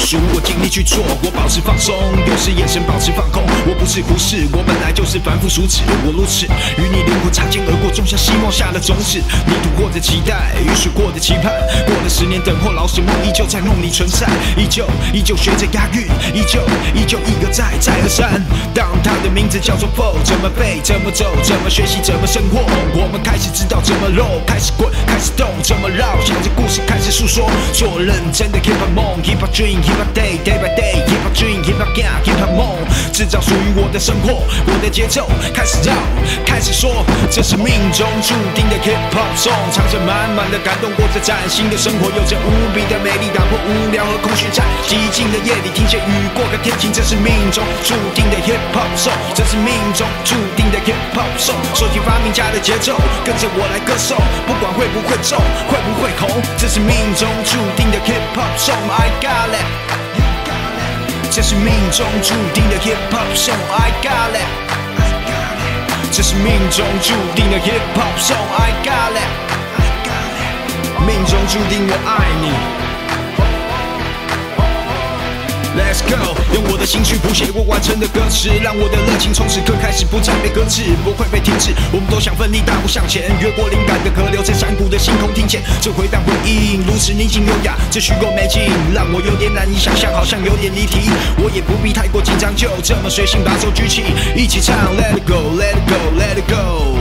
属我尽力去做，我保持放松，有时眼神保持放空。我不是胡适，我本来就是凡夫俗子。我如此与你灵魂擦肩而过，种下希望下的种子。你赌过的期待，与许过的期盼，过了10年，等候老什梦依旧在梦里存在，依旧学着押韵，依旧一而再再而三。当他的名字叫做 Flow， 怎么背，怎么走，怎么学习，怎么生活，我们开始知道怎么 roll， 开始滚，开始动，怎么绕，想着故事开始诉说，做认真的 hip hop 梦 ，hip hop dream， hip hop day，day by day，hip hop dream，hip hop gang，hip hop 梦，制造属于我的生活，我的节奏，开始绕，开始说，这是命中注定的 hip hop song， 藏着满满的感动，过着崭新的生活，有着无比的美丽，打破无聊和空虚，在寂静的夜里听见雨过和天晴，这是命中注定的 hip hop song， 这是命中注定的 hip hop song， 收集发明家的节奏，跟着我来歌颂，不管会不会中，会不会红，这是命中注定的 hip hop song，I got it， 这是命中注定的 hip hop song，I got it， 这是命中注定的 hip hop song，I got it， 命中注定我爱你。Let's go， 用我的心去谱写我完成的歌词，让我的热情从此刻开始不再被搁置，不会被停止。我们都想奋力大步向前，越过灵感的河流，在山谷的星空听见这回荡回音，如此宁静优雅，这虚构美景让我有点难以想象，好像有点离题。我也不必太过紧张，就这么随性把手举起，一起唱 Let it go Let it go Let it go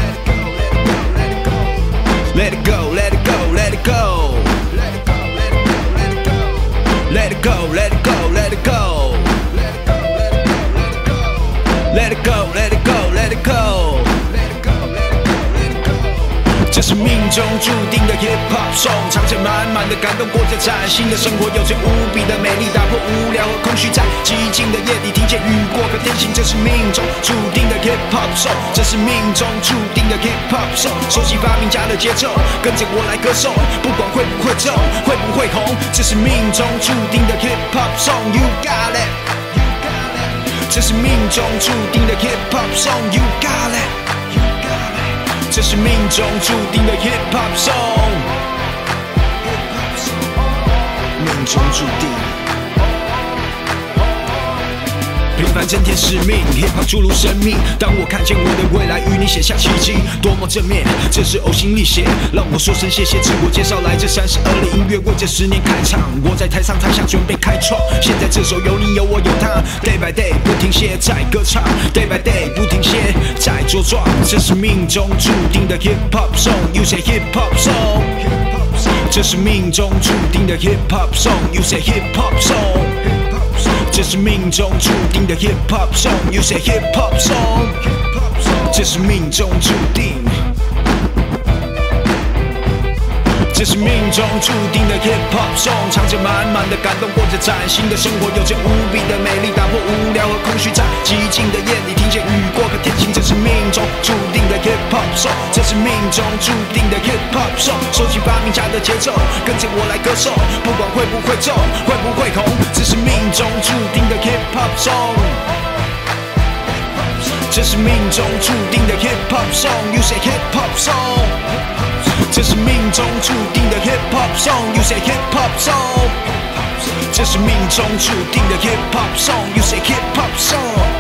Let it go Let it go Let it go Let it go, let it go, let it go. Let it go, let it go, let it go. 这是命中注定的 hip hop song， 藏着满满的感动，过着崭新的生活，有着无比的美丽，打破无聊和空虚，在寂静的夜里听见雨过和天晴。这是命中注定的 hip hop song， 这是命中注定的 hip hop song， 熟悉发明家的节奏，跟着我来歌颂，不管会不会中，会不会红，这是命中注定的 hip hop song，You got it， 这是命中注定的 hip hop song，You got it。这是命中注定的 hip hop song， 命中注定。平凡增添使命 ，hip hop 注入生命。当我看见我的未来与你写下奇迹，多么正面！这是呕心沥血，让我说声谢谢。自我介绍来自32的音乐，为这10年开场。我在台上台下准备开创，现在这首有你有我有他 ，day by day 不停歇在歌唱 ，day by day 不停歇在茁壮。这是命中注定的 hip hop song，You say hip hop song。这是命中注定的 hip hop song，You say hip hop song。这是命中注定的 hip hop song，You say hip hop song。这是命中注定。这是命中注定的 hip hop song， 藏着满满的感动，过着崭新的生活，有着无比的美丽，打破无聊和空虚，在寂静的夜里听见雨过和天晴。这是命中注定的 hip hop song， 这是命中注定的 hip hop song， 收集发明家的节奏，跟着我来歌颂，不管会不会中，会不会红，这是命中注定的 hip hop song。这是命中注定的 hip hop song，You say hip hop song。这是命中注定的 hip hop song，You say hip hop song。这是命中注定的 hip hop song，You say hip hop song。